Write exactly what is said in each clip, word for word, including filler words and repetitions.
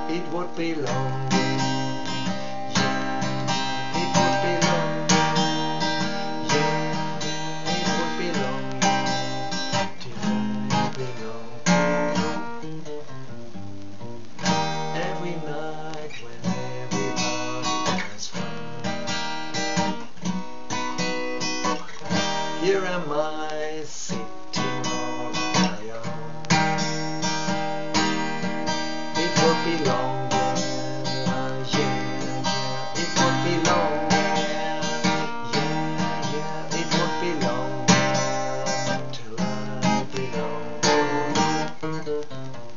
it would be long. Yeah, it would be long. Yeah, it would be long. Till I belong to you. Every night when everybody has fun, here am I sitting all on my own. It would be longer, yeah, yeah, it would be longer, yeah, yeah, it would be longer till I belong to you.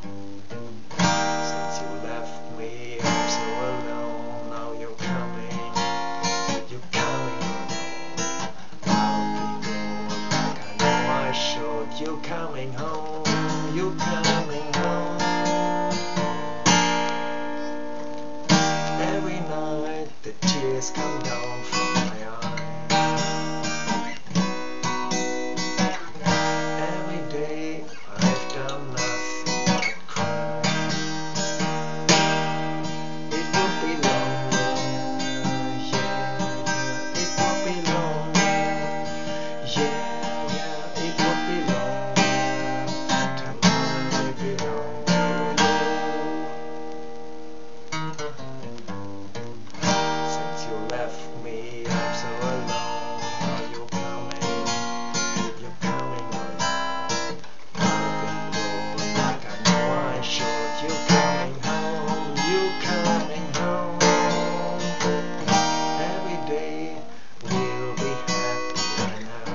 Since you left me, I'm so alone. Now you're coming, you're coming home. I'll be gone like I know I should. You're coming home, you're coming home. Every night the tears come down from my eyes. Every day I've done nothing but cry. It would be longer, yeah, yeah, it would be longer, yeah, yeah, it would be longer till I belong to you. Since you left me, I'm so alone. Now you're coming, you're coming home. I'll be gone like I know I should. You're coming home, you're coming home. Every day we'll be happier now.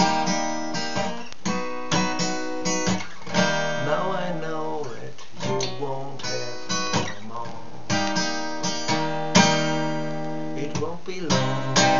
Now I know it, you won't have no more. It won't be long.